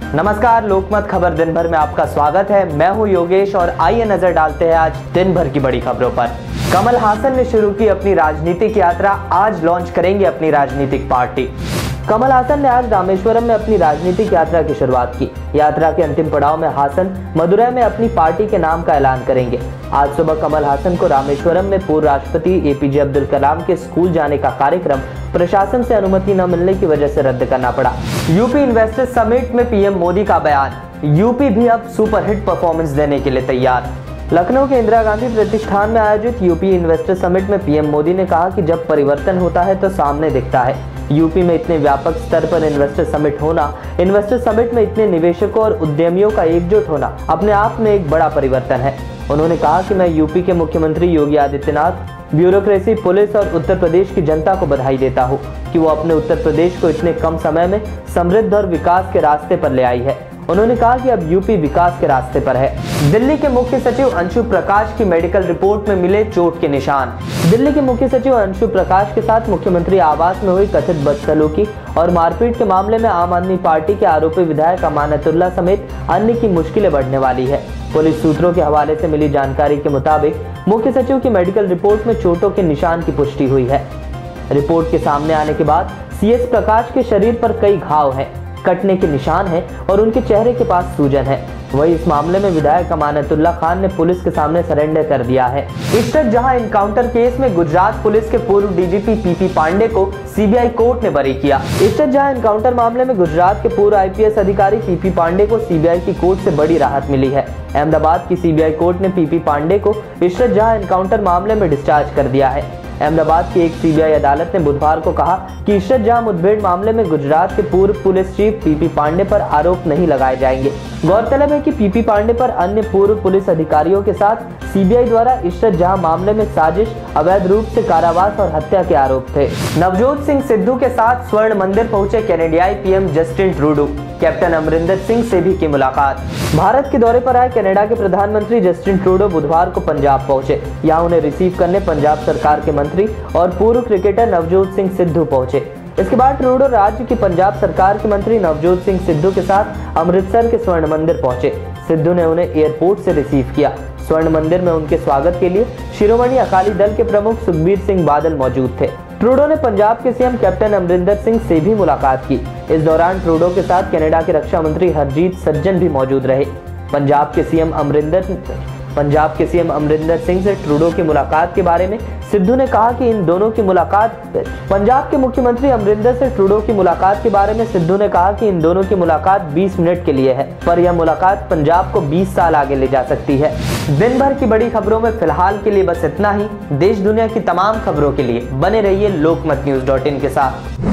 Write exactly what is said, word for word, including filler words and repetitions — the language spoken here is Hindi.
नमस्कार, लोकमत खबर दिन भर में आपका स्वागत है। मैं हूं योगेश और आइए नजर डालते हैं आज दिन भर की बड़ी खबरों पर। कमल हासन ने शुरू की अपनी राजनीतिक यात्रा, आज लॉन्च करेंगे अपनी राजनीतिक पार्टी। कमल हासन ने आज रामेश्वरम में अपनी राजनीतिक यात्रा की शुरुआत की। यात्रा के अंतिम पड़ाव में हासन मदुरै में अपनी पार्टी के नाम का ऐलान करेंगे। आज सुबह कमल हासन को रामेश्वरम में पूर्व राष्ट्रपति एपीजे अब्दुल कलाम के स्कूल जाने का कार्यक्रम प्रशासन से अनुमति न मिलने की वजह से रद्द करना पड़ा। यूपी इन्वेस्टर्स समिट में पीएम मोदी का बयान, यूपी भी अब सुपरहिट परफॉर्मेंस देने के लिए तैयार। लखनऊ के इंदिरा गांधी प्रतिष्ठान में आयोजित यूपी इन्वेस्टर समिट में पीएम मोदी ने कहा कि जब परिवर्तन होता है तो सामने दिखता है। यूपी में इतने व्यापक स्तर पर इन्वेस्टर समिट होना, इन्वेस्टर समिट में इतने निवेशकों और उद्यमियों का एकजुट होना अपने आप में एक बड़ा परिवर्तन है। उन्होंने कहा कि मैं यूपी के मुख्यमंत्री योगी आदित्यनाथ, ब्यूरोक्रेसी, पुलिस और उत्तर प्रदेश की जनता को बधाई देता हूँ कि वो अपने उत्तर प्रदेश को इतने कम समय में समृद्ध और विकास के रास्ते पर ले आई है। उन्होंने कहा कि अब यूपी विकास के रास्ते पर है। दिल्ली के मुख्य सचिव अंशु प्रकाश की मेडिकल रिपोर्ट में मिले चोट के निशान। दिल्ली के मुख्य सचिव अंशु प्रकाश के साथ मुख्यमंत्री आवास में हुई कथित बदसलूकी और मारपीट के मामले में आम आदमी पार्टी के आरोपी विधायक अमानतुल्लाह समेत अन्य की मुश्किलें बढ़ने वाली है। पुलिस सूत्रों के हवाले से मिली जानकारी के मुताबिक मुख्य सचिव की मेडिकल रिपोर्ट में चोटों के निशान की पुष्टि हुई है। रिपोर्ट के सामने आने के बाद सीएस प्रकाश के शरीर पर कई घाव हैं, कटने के निशान हैं और उनके चेहरे के पास सूजन है। वही इस मामले में विधायक अमानतुल्लाह खान ने पुलिस के सामने सरेंडर कर दिया है। इश्रत जहां एनकाउंटर केस में गुजरात पुलिस के पूर्व डीजीपी पीपी पांडे को सीबीआई कोर्ट ने बरी किया। इश्रत जहां एनकाउंटर मामले में गुजरात के पूर्व आईपीएस अधिकारी पीपी पांडे को सीबीआई की कोर्ट से बड़ी राहत मिली है। अहमदाबाद की सीबीआई कोर्ट ने पीपी पांडे को इश्रत जहां एनकाउंटर मामले में डिस्चार्ज कर दिया है। अहमदाबाद की एक सीबीआई अदालत ने बुधवार को कहा कि इश्रत जहां मुठभेड़ मामले में गुजरात के पूर्व पुलिस चीफ पीपी पांडे पर आरोप नहीं लगाए जाएंगे। गौरतलब है कि पीपी पांडे पर अन्य पूर्व पुलिस अधिकारियों के साथ सीबीआई द्वारा इश्रत जहां मामले में साजिश, अवैध रूप से कारावास और हत्या के आरोप थे। नवजोत सिंह सिद्धू के साथ स्वर्ण मंदिर पहुंचे कैनेडियाई PM Justin Trudeau. Captain Amarinder Singh से भी की मुलाकात। भारत के दौरे पर आए कनाडा के प्रधानमंत्री जस्टिन ट्रूडो बुधवार को पंजाब पहुंचे। यहां उन्हें रिसीव करने पंजाब सरकार के मंत्री और पूर्व क्रिकेटर नवजोत सिंह सिद्धू पहुंचे। इसके बाद ट्रूडो राज्य की पंजाब सरकार के मंत्री नवजोत सिंह सिद्धू के साथ अमृतसर के स्वर्ण मंदिर पहुंचे। सिद्धू ने उन्हें एयरपोर्ट से रिसीव किया। स्वर्ण मंदिर में उनके स्वागत के लिए शिरोमणि अकाली दल के प्रमुख सुखबीर सिंह बादल मौजूद थे। ट्रूडो ने पंजाब के सीएम कैप्टन अमरिंदर सिंह से भी मुलाकात की। इस दौरान ट्रूडो के साथ कनाडा के रक्षा मंत्री हरजीत सज्जन भी मौजूद रहे। पंजाब के सीएम अमरिंदर पंजाब के सीएम अमरिंदर सिंह से ट्रूडो की मुलाकात के बारे में सिद्धू ने कहा कि इन दोनों की मुलाकात पंजाब के मुख्यमंत्री अमरिंदर से ट्रूडो की मुलाकात के बारे में सिद्धू ने कहा कि इन दोनों की मुलाकात बीस मिनट के लिए है, पर यह मुलाकात पंजाब को बीस साल आगे ले जा सकती है। दिन भर की बड़ी खबरों में फिलहाल के लिए बस इतना ही। देश दुनिया की तमाम खबरों के लिए बने रहिए लोकमत न्यूज डॉट इन के साथ।